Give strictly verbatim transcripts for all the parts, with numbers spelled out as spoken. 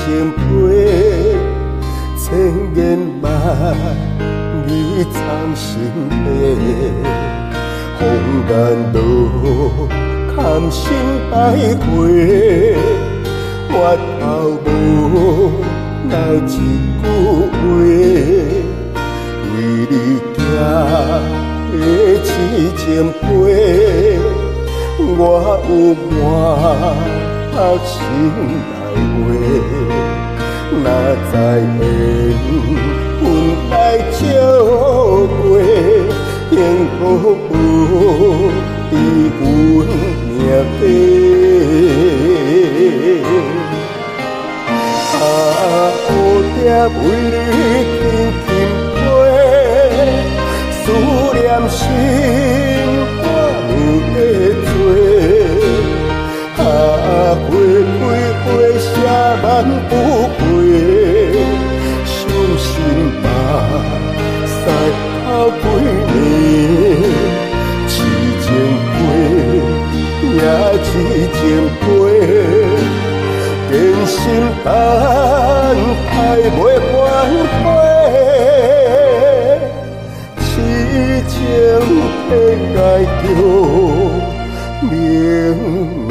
情批，千言万语藏心底。风眼路，堪心百回，我头无留一句话，为你行的痴情批，我有满心内话，哪知缘分来照过，幸福有伫阮命底。啊，乌蝶为你轻轻飞，思念心肝有在做。啊，花开花谢万不归，伤心目屎哭几年，痴情批也痴情批，真心等待袂反悔，痴情天该着明。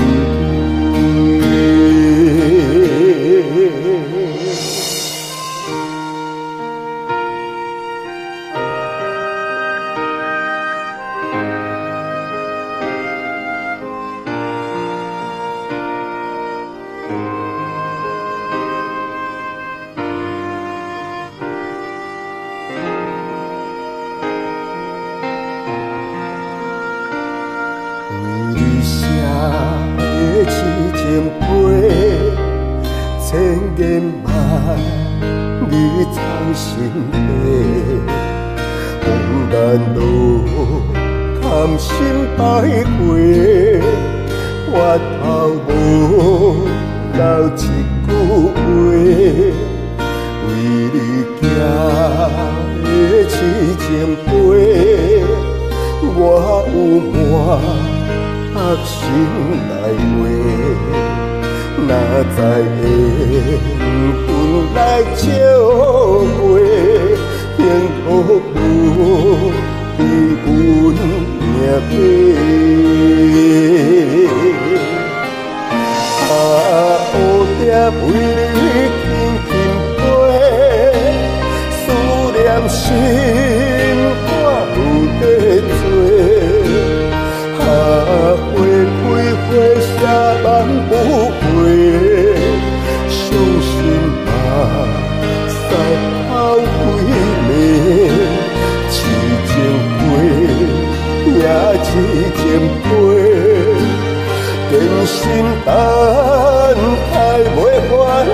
千言万语藏心底，风眼路，堪心百回，我头无留一句话，为你行的痴情批，我有满心内话。哪知缘分来照过，幸福有伫阮命底。啊，乌蝶为你轻轻飞，思念心肝有在做。啊，花开花谢万不归，伤心目屎哭几暝，痴情批也痴情批，真心等待袂反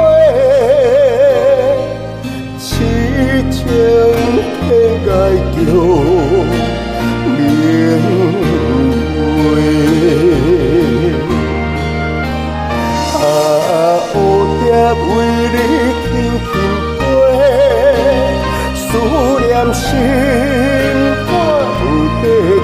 悔，痴情天该着明。啊，乌蝶为你轻轻飞，思念心肝有在